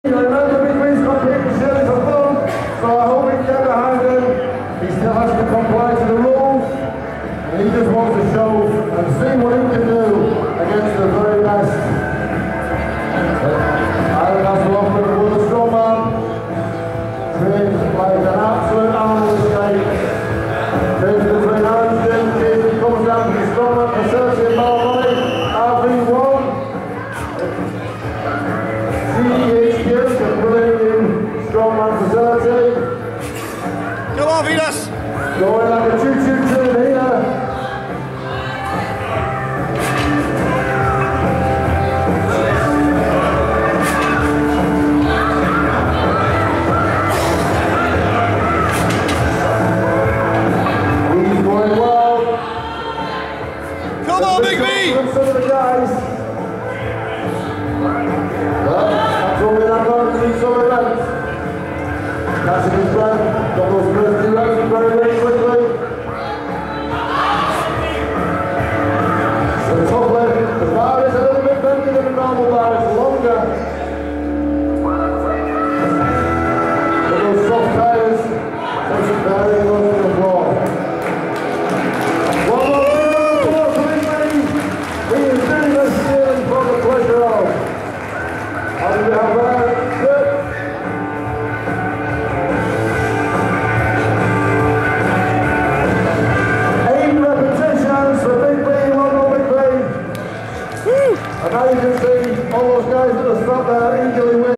I know the big wind's got people shooting for fun, so I hope we can get behind him. He still has to comply to the rules, and he just wants to show and see what he can do against the very best. Highland has to offer him with a strongman, trained like an absolute animal escape. Trained between Orange and Kid, he comes down to the strongman for certainty and more money. RV1. Strongman for 30. Come on, Venus! Going like a choo-choo train here. He's going well. Come on, Big B! Some of the guys. That's all we're not going to see some events. Catching his breath, got those first 2 rounds very late.